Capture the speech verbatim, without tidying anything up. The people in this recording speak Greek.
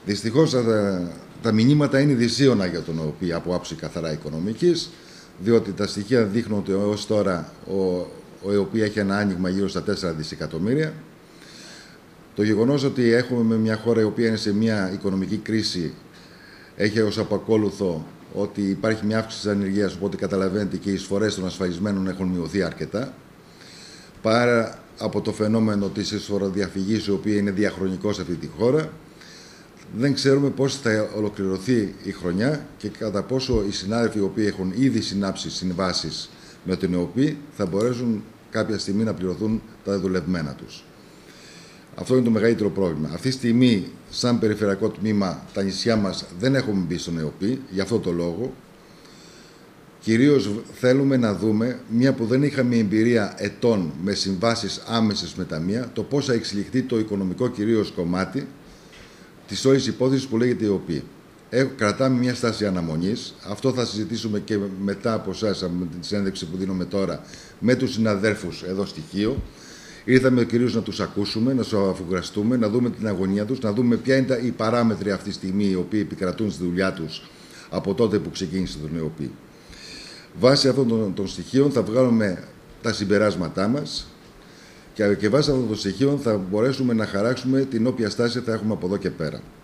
Δυστυχώς τα, τα μηνύματα είναι δυσίωνα για τον ΕΟΠΗ από άψη καθαρά οικονομικής, διότι τα στοιχεία δείχνουν ότι ως τώρα ο, ο ΕΟΠΗ έχει ένα άνοιγμα γύρω στα τέσσερα δισεκατομμύρια. Το γεγονός ότι έχουμε μια χώρα η οποία είναι σε μια οικονομική κρίση έχει ως απακόλουθο ότι υπάρχει μια αύξηση της ανεργίας, οπότε καταλαβαίνετε και οι εισφορές των ασφαλισμένων έχουν μειωθεί αρκετά. Παρά από το φαινόμενο της εισφοροδιαφυγής, η οποία είναι διαχρονικό σε αυτή τη χώρα, δεν ξέρουμε πώς θα ολοκληρωθεί η χρονιά και κατά πόσο οι συνάδελφοι οι οποίοι έχουν ήδη συνάψει συμβάσεις με την ΕΟΠΗ θα μπορέσουν κάποια στιγμή να πληρωθούν τα δουλευμένα τους. Αυτό είναι το μεγαλύτερο πρόβλημα. Αυτή τη στιγμή, σαν περιφερειακό τμήμα, τα νησιά μας δεν έχουμε μπει στον ΕΟΠΗ, γι' αυτό το λόγο. Κυρίως θέλουμε να δούμε, μια που δεν είχαμε εμπειρία ετών με συμβάσεις άμεσες με ταμεία, το πώς θα εξελιχθεί το οικονομικό κυρίως κομμάτι της όλης υπόθεσης που λέγεται ΕΟΠΗ. Κρατάμε μια στάση αναμονής. Αυτό θα συζητήσουμε και μετά από εσάς, με την συνέντευξη που δίνουμε τώρα, με τους συναδέρφους εδώ στοιχείο. Ήρθαμε κυρίως να τους ακούσουμε, να τους αφουγκραστούμε, να δούμε την αγωνία τους, να δούμε ποια είναι οι παράμετροι αυτή τη στιγμή οι οποίοι επικρατούν στη δουλειά τους από τότε που ξεκίνησε τον ΕΟΠΗ. Βάσει αυτών των, των στοιχείων θα βγάλουμε τα συμπεράσματά μας και, και βάσει αυτών των στοιχείων θα μπορέσουμε να χαράξουμε την όποια στάση θα έχουμε από εδώ και πέρα.